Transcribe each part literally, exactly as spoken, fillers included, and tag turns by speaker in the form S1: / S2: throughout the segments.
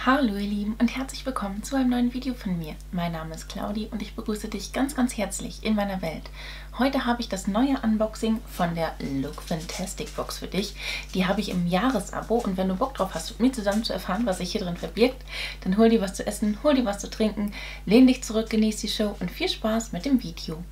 S1: Hallo ihr Lieben und herzlich willkommen zu einem neuen Video von mir. Mein Name ist Claudi und ich begrüße dich ganz ganz herzlich in meiner Welt. Heute habe ich das neue Unboxing von der Lookfantastic Box für dich. Die habe ich im Jahresabo und wenn du Bock drauf hast, mit mir zusammen zu erfahren, was sich hier drin verbirgt, dann hol dir was zu essen, hol dir was zu trinken, lehn dich zurück, genieß die Show und viel Spaß mit dem Video.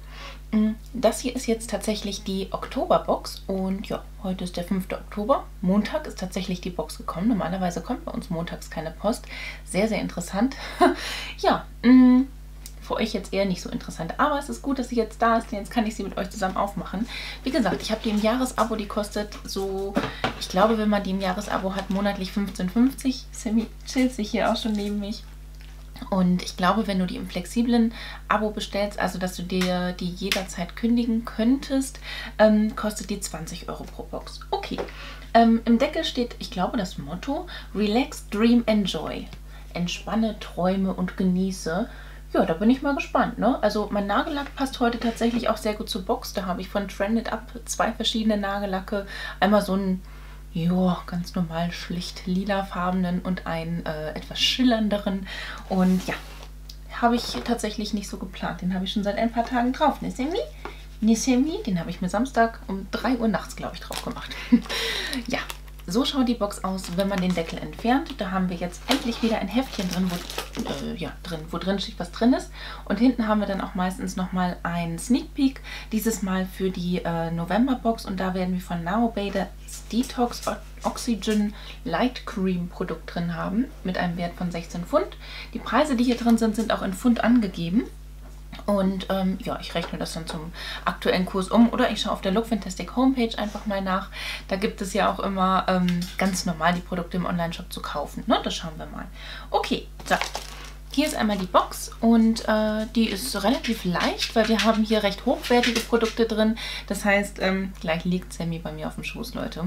S1: Das hier ist jetzt tatsächlich die Oktoberbox und ja, heute ist der fünfte Oktober. Montag ist tatsächlich die Box gekommen. Normalerweise kommt bei uns montags keine Post. Sehr, sehr interessant. Ja, mh, für euch jetzt eher nicht so interessant. Aber es ist gut, dass sie jetzt da ist, denn jetzt kann ich sie mit euch zusammen aufmachen. Wie gesagt, ich habe die im Jahresabo, die kostet so, ich glaube, wenn man die im Jahresabo hat, monatlich fünfzehn fünfzig. Sammy chillt sich hier auch schon neben mich. Und ich glaube, wenn du die im flexiblen Abo bestellst, also dass du dir die jederzeit kündigen könntest, ähm, kostet die zwanzig Euro pro Box. Okay, ähm, im Deckel steht, ich glaube, das Motto Relax, Dream, Enjoy. Entspanne, träume und genieße. Ja, da bin ich mal gespannt, ne? Also mein Nagellack passt heute tatsächlich auch sehr gut zur Box. Da habe ich von Trended Up zwei verschiedene Nagellacke. Einmal so ein... ja, ganz normal schlicht lilafarbenen und einen äh, etwas schillernderen. Und ja, habe ich tatsächlich nicht so geplant. Den habe ich schon seit ein paar Tagen drauf. Ne, Sammy? Ne, Sammy? Den habe ich mir Samstag um drei Uhr nachts, glaube ich, drauf gemacht. Ja, so schaut die Box aus, wenn man den Deckel entfernt. Da haben wir jetzt endlich wieder ein Heftchen drin, wo, äh, ja, drin, wo drin steht, was drin ist. Und hinten haben wir dann auch meistens nochmal einen Sneak Peek. Dieses Mal für die äh, November-Box. Und da werden wir von Naobay das Detox Oxygen Light Cream Produkt drin haben. Mit einem Wert von sechzehn Pfund. Die Preise, die hier drin sind, sind auch in Pfund angegeben. Und ähm, ja, ich rechne das dann zum aktuellen Kurs um oder ich schaue auf der Lookfantastic Homepage einfach mal nach. Da gibt es ja auch immer ähm, ganz normal die Produkte im Online-Shop zu kaufen. Ne? Das schauen wir mal. Okay, so. Hier ist einmal die Box und äh, die ist relativ leicht, weil wir haben hier recht hochwertige Produkte drin. Das heißt, ähm, gleich liegt Sammy bei mir auf dem Schoß, Leute.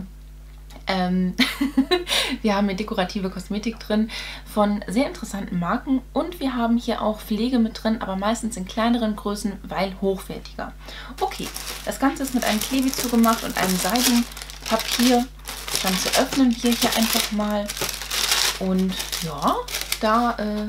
S1: Ähm, wir haben hier dekorative Kosmetik drin von sehr interessanten Marken und wir haben hier auch Pflege mit drin, aber meistens in kleineren Größen, weil hochwertiger. Okay, das Ganze ist mit einem Klebi zugemacht und einem Seidenpapier. Das Ganze öffnen wir hier einfach mal und ja, da äh,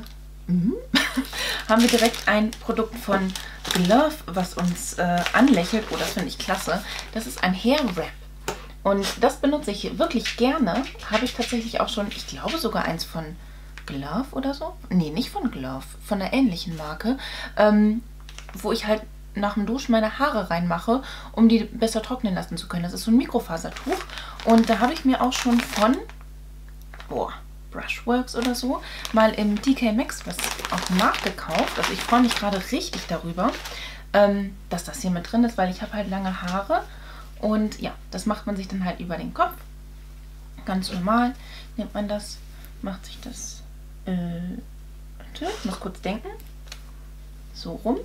S1: haben wir direkt ein Produkt von Glove, was uns äh, anlächelt. Oh, das finde ich klasse. Das ist ein Hair Wrap. Und das benutze ich wirklich gerne. Habe ich tatsächlich auch schon, ich glaube sogar eins von Glove oder so. Nee, nicht von Glove, von einer ähnlichen Marke. Ähm, wo ich halt nach dem Duschen meine Haare reinmache, um die besser trocknen lassen zu können. Das ist so ein Mikrofasertuch. Und da habe ich mir auch schon von, boah, Brushworks oder so, mal im T K Maxx was auf dem Markt gekauft. Also ich freue mich gerade richtig darüber, ähm, dass das hier mit drin ist, weil ich habe halt lange Haare. Und ja, das macht man sich dann halt über den Kopf. Ganz normal nimmt man das, macht sich das, äh, warte, ich muss kurz denken, so rum.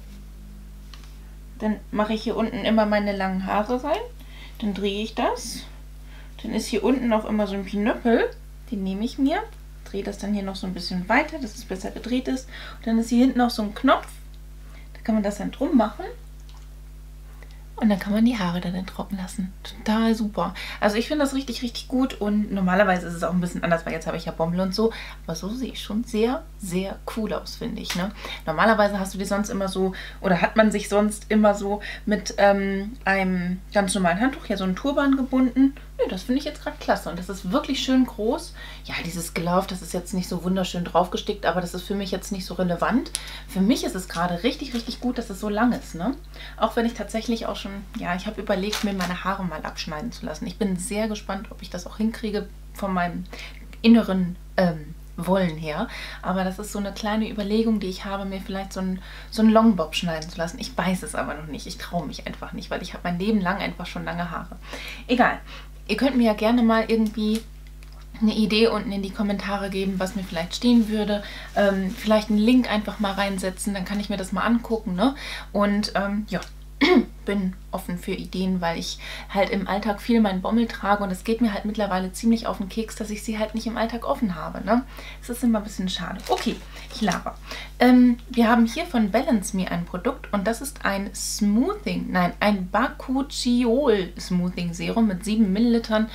S1: Dann mache ich hier unten immer meine langen Haare rein. Dann drehe ich das. Dann ist hier unten auch immer so ein Pinöppel. Den nehme ich mir, drehe das dann hier noch so ein bisschen weiter, dass es besser gedreht ist. Und dann ist hier hinten noch so ein Knopf. Da kann man das dann drum machen. Und dann kann man die Haare dann trocken lassen. Total super. Also ich finde das richtig, richtig gut. Und normalerweise ist es auch ein bisschen anders, weil jetzt habe ich ja Bommel und so. Aber so sehe ich schon sehr, sehr cool aus, finde ich. Ne? Normalerweise hast du die sonst immer so, oder hat man sich sonst immer so mit ähm, einem ganz normalen Handtuch, ja so einen Turban gebunden. Ja, das finde ich jetzt gerade klasse. Und das ist wirklich schön groß. Ja, dieses Glove, das ist jetzt nicht so wunderschön draufgestickt, aber das ist für mich jetzt nicht so relevant. Für mich ist es gerade richtig, richtig gut, dass es so lang ist. Ne? Auch wenn ich tatsächlich auch schon, ja, ich habe überlegt, mir meine Haare mal abschneiden zu lassen. Ich bin sehr gespannt, ob ich das auch hinkriege von meinem inneren ähm, Wollen her. Aber das ist so eine kleine Überlegung, die ich habe, mir vielleicht so einen so einen Longbob schneiden zu lassen. Ich weiß es aber noch nicht. Ich traue mich einfach nicht, weil ich habe mein Leben lang einfach schon lange Haare. Egal. Ihr könnt mir ja gerne mal irgendwie eine Idee unten in die Kommentare geben, was mir vielleicht stehen würde. Ähm, vielleicht einen Link einfach mal reinsetzen, dann kann ich mir das mal angucken. Ne? Und ähm, ja, bin offen für Ideen, weil ich halt im Alltag viel meinen Bommel trage und es geht mir halt mittlerweile ziemlich auf den Keks, dass ich sie halt nicht im Alltag offen habe. Ne? Das ist immer ein bisschen schade. Okay, ich laber. Ähm, wir haben hier von Balance Me ein Produkt und das ist ein Smoothing, nein, ein Bakuchiol Smoothing Serum mit sieben Millilitern.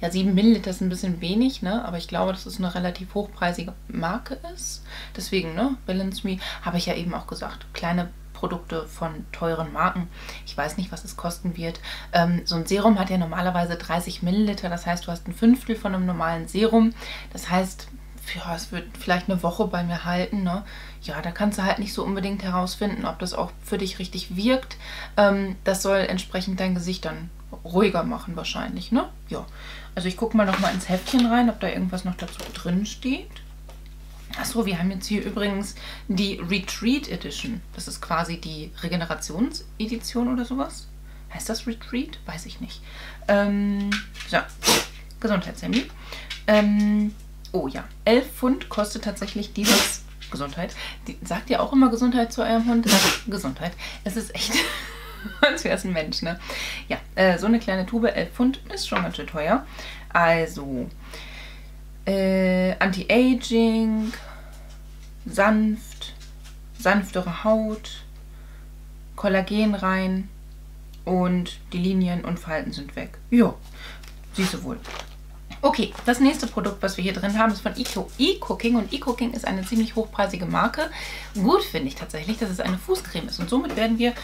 S1: Ja, sieben Milliliter ist ein bisschen wenig, ne? Aber ich glaube, dass es eine relativ hochpreisige Marke ist. Deswegen, ne? Balance Me, habe ich ja eben auch gesagt. Kleine Produkte von teuren Marken. Ich weiß nicht, was es kosten wird. Ähm, so ein Serum hat ja normalerweise dreißig Milliliter. Das heißt, du hast ein Fünftel von einem normalen Serum. Das heißt, ja, es wird vielleicht eine Woche bei mir halten, ne? Ja, da kannst du halt nicht so unbedingt herausfinden, ob das auch für dich richtig wirkt. Ähm, das soll entsprechend dein Gesicht dann ruhiger machen wahrscheinlich, ne? Ja, also ich gucke mal noch mal ins Heftchen rein, ob da irgendwas noch dazu drin steht. Achso, wir haben jetzt hier übrigens die Retreat Edition. Das ist quasi die Regenerationsedition oder sowas. Heißt das Retreat? Weiß ich nicht. Ähm, so, Gesundheitshemd. Ähm, oh ja, elf Pfund kostet tatsächlich dieses... Gesundheit. Die, sagt ihr auch immer Gesundheit zu eurem Hund? Gesundheit. Es ist echt... als wäre es ein Mensch, ne? Ja, äh, so eine kleine Tube, elf Pfund, ist schon ganz schön teuer. Also... Äh, Anti-Aging, sanft, sanftere Haut, Kollagen rein und die Linien und Falten sind weg. Jo, siehst du wohl. Okay, das nächste Produkt, was wir hier drin haben, ist von eCooking und eCooking ist eine ziemlich hochpreisige Marke. Gut finde ich tatsächlich, dass es eine Fußcreme ist und somit werden wir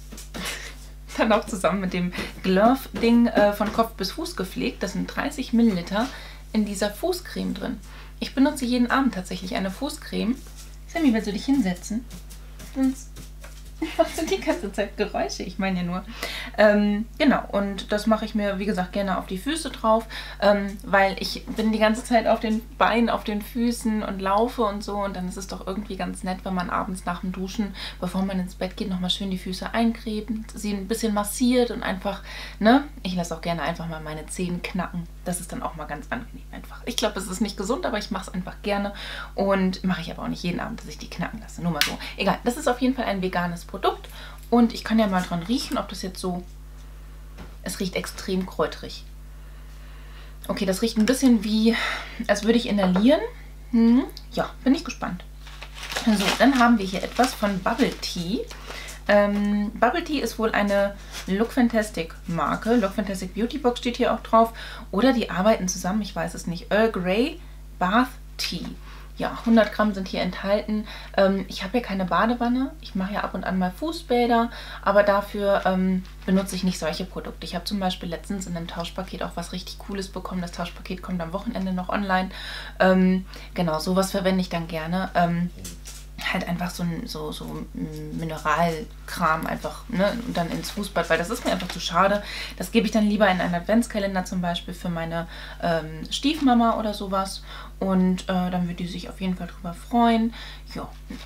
S1: dann auch zusammen mit dem Glove-Ding äh, von Kopf bis Fuß gepflegt. Das sind dreißig Milliliter in dieser Fußcreme drin. Ich benutze jeden Abend tatsächlich eine Fußcreme. Sammy, willst du dich hinsetzen? Sonst machst du die ganze Zeit Geräusche. Ich meine ja nur. Ähm, genau, und das mache ich mir, wie gesagt, gerne auf die Füße drauf, ähm, weil ich bin die ganze Zeit auf den Beinen, auf den Füßen und laufe und so. Und dann ist es doch irgendwie ganz nett, wenn man abends nach dem Duschen, bevor man ins Bett geht, nochmal schön die Füße eincremt, sie ein bisschen massiert und einfach, ne? Ich lasse auch gerne einfach mal meine Zehen knacken. Das ist dann auch mal ganz angenehm einfach. Ich glaube, es ist nicht gesund, aber ich mache es einfach gerne und mache ich aber auch nicht jeden Abend, dass ich die knacken lasse. Nur mal so. Egal, das ist auf jeden Fall ein veganes Produkt und ich kann ja mal dran riechen, ob das jetzt so... Es riecht extrem kräuterig. Okay, das riecht ein bisschen wie, als würde ich inhalieren. Hm, ja, bin ich gespannt. So, dann haben wir hier etwas von Bubble Tea. Ähm, Bubble Tea ist wohl eine Look Fantastic Marke. Look Fantastic Beauty Box steht hier auch drauf. Oder die arbeiten zusammen, ich weiß es nicht. Earl Grey Bath Tea. Ja, hundert Gramm sind hier enthalten. Ähm, ich habe ja keine Badewanne. Ich mache ja ab und an mal Fußbäder, aber dafür ähm, benutze ich nicht solche Produkte. Ich habe zum Beispiel letztens in einem Tauschpaket auch was richtig Cooles bekommen. Das Tauschpaket kommt am Wochenende noch online. Ähm, genau, sowas verwende ich dann gerne. Ähm, halt einfach so ein so, so Mineralkram einfach, ne, und dann ins Fußbad, weil das ist mir einfach zu schade. Das gebe ich dann lieber in einen Adventskalender zum Beispiel für meine ähm, Stiefmama oder sowas und äh, dann würde die sich auf jeden Fall drüber freuen. Ja,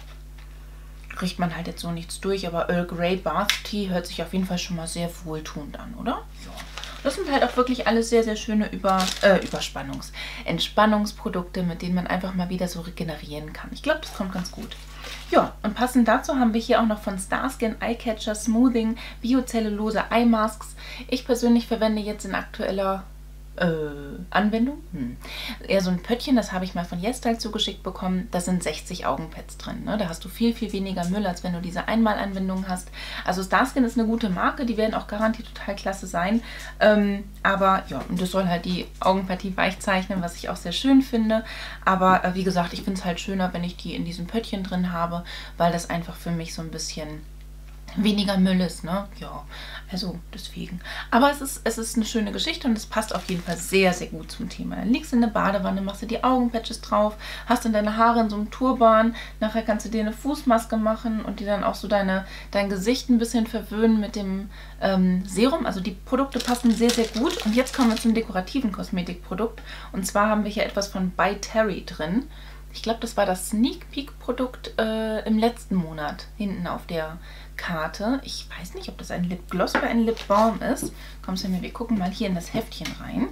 S1: riecht man halt jetzt so nichts durch, aber Earl Grey Bath Tea hört sich auf jeden Fall schon mal sehr wohltuend an, oder? Ja. Das sind halt auch wirklich alles sehr, sehr schöne Über, äh, Überspannungs-, Entspannungsprodukte, mit denen man einfach mal wieder so regenerieren kann. Ich glaube, das kommt ganz gut. Ja, und passend dazu haben wir hier auch noch von Starskin Eyecatcher Smoothing Biocellulose Eye Masks. Ich persönlich verwende jetzt in aktueller äh, Anwendung hm. eher so ein Pöttchen, das habe ich mal von YesStyle zugeschickt bekommen. Da sind sechzig Augenpads drin. Ne? Da hast du viel, viel weniger Müll, als wenn du diese Einmalanwendung hast. Also Starskin ist eine gute Marke, die werden auch garantiert total klasse sein. Ähm, aber ja, und das soll halt die Augenpartie weich zeichnen, was ich auch sehr schön finde. Aber äh, wie gesagt, ich finde es halt schöner, wenn ich die in diesem Pöttchen drin habe, weil das einfach für mich so ein bisschen weniger Müll ist, ne? Ja, also deswegen. Aber es ist, es ist eine schöne Geschichte und es passt auf jeden Fall sehr, sehr gut zum Thema. Dann liegst du in der Badewanne, machst du die Augenpatches drauf, hast dann deine Haare in so einem Turban, nachher kannst du dir eine Fußmaske machen und dir dann auch so deine, dein Gesicht ein bisschen verwöhnen mit dem ähm, Serum. Also die Produkte passen sehr, sehr gut. Und jetzt kommen wir zum dekorativen Kosmetikprodukt. Und zwar haben wir hier etwas von By Terry drin. Ich glaube, das war das Sneak Peek Produkt äh, im letzten Monat, hinten auf der Karte. Ich weiß nicht, ob das ein Lipgloss oder ein Lipbalm ist. Kommst du mir, wir gucken mal hier in das Heftchen rein.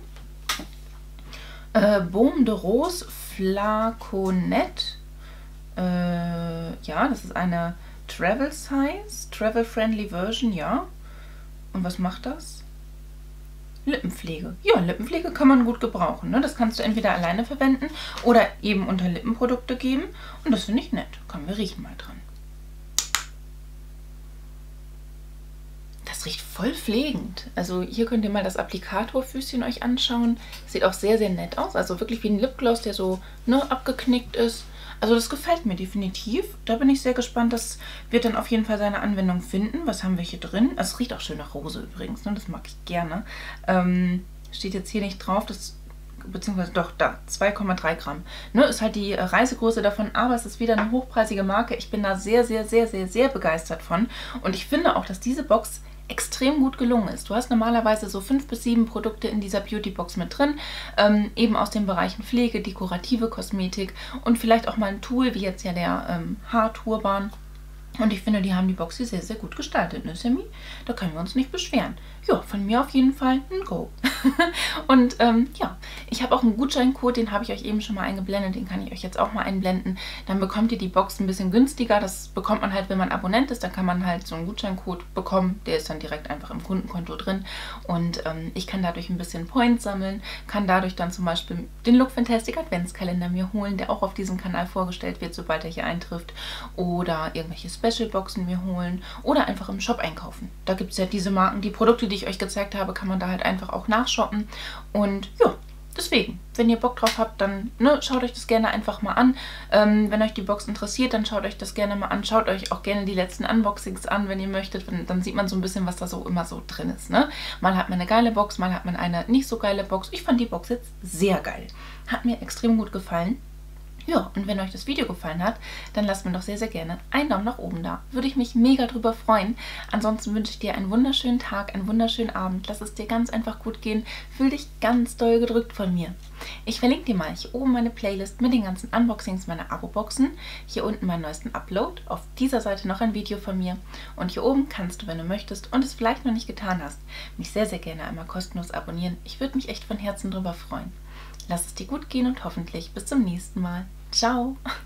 S1: Äh, Baume de Rose Flaconette. Äh, ja, das ist eine Travel Size, Travel Friendly Version, ja. Und was macht das? Lippenpflege. Ja, Lippenpflege kann man gut gebrauchen. Ne? Das kannst du entweder alleine verwenden oder eben unter Lippenprodukte geben. Und das finde ich nett. Komm, wir riechen mal dran. Das Das riecht voll pflegend. Also hier könnt ihr mal das Applikatorfüßchen euch anschauen. Sieht auch sehr, sehr nett aus. Also wirklich wie ein Lipgloss, der so ne, abgeknickt ist. Also das gefällt mir definitiv. Da bin ich sehr gespannt. Das wird dann auf jeden Fall seine Anwendung finden. Was haben wir hier drin? Also es riecht auch schön nach Rose übrigens. Ne? Das mag ich gerne. Ähm, steht jetzt hier nicht drauf. Das beziehungsweise doch, da, zwei Komma drei Gramm. Ne, ist halt die Reisegröße davon, aber es ist wieder eine hochpreisige Marke. Ich bin da sehr, sehr, sehr, sehr, sehr begeistert von. Und ich finde auch, dass diese Box extrem gut gelungen ist. Du hast normalerweise so fünf bis sieben Produkte in dieser Beauty-Box mit drin, ähm, eben aus den Bereichen Pflege, dekorative Kosmetik und vielleicht auch mal ein Tool, wie jetzt ja der ähm, Haarturban. Und ich finde, die haben die Box hier sehr, sehr gut gestaltet, ne, Sammy? Da können wir uns nicht beschweren. Ja, von mir auf jeden Fall ein Go. Und ähm, ja, ich habe auch einen Gutscheincode, den habe ich euch eben schon mal eingeblendet, den kann ich euch jetzt auch mal einblenden. Dann bekommt ihr die Box ein bisschen günstiger. Das bekommt man halt, wenn man Abonnent ist. Dann kann man halt so einen Gutscheincode bekommen. Der ist dann direkt einfach im Kundenkonto drin. Und ähm, ich kann dadurch ein bisschen Points sammeln, kann dadurch dann zum Beispiel den Look Fantastic Adventskalender mir holen, der auch auf diesem Kanal vorgestellt wird, sobald er hier eintrifft. Oder irgendwelche Special-Boxen mir holen oder einfach im Shop einkaufen. Da gibt es ja diese Marken, die Produkte, die ich euch gezeigt habe, kann man da halt einfach auch nachshoppen. Und ja, deswegen, wenn ihr Bock drauf habt, dann ne, schaut euch das gerne einfach mal an. Ähm, wenn euch die Box interessiert, dann schaut euch das gerne mal an. Schaut euch auch gerne die letzten Unboxings an, wenn ihr möchtet. Dann sieht man so ein bisschen, was da so immer so drin ist. Ne? Mal hat man eine geile Box, mal hat man eine nicht so geile Box. Ich fand die Box jetzt sehr geil. Hat mir extrem gut gefallen. Ja, und wenn euch das Video gefallen hat, dann lasst mir doch sehr, sehr gerne einen Daumen nach oben da. Würde ich mich mega drüber freuen. Ansonsten wünsche ich dir einen wunderschönen Tag, einen wunderschönen Abend. Lass es dir ganz einfach gut gehen. Fühl dich ganz doll gedrückt von mir. Ich verlinke dir mal hier oben meine Playlist mit den ganzen Unboxings meiner Abo-Boxen. Hier unten meinen neuesten Upload. Auf dieser Seite noch ein Video von mir. Und hier oben kannst du, wenn du möchtest und es vielleicht noch nicht getan hast, mich sehr, sehr gerne einmal kostenlos abonnieren. Ich würde mich echt von Herzen drüber freuen. Lass es dir gut gehen und hoffentlich bis zum nächsten Mal. Ciao!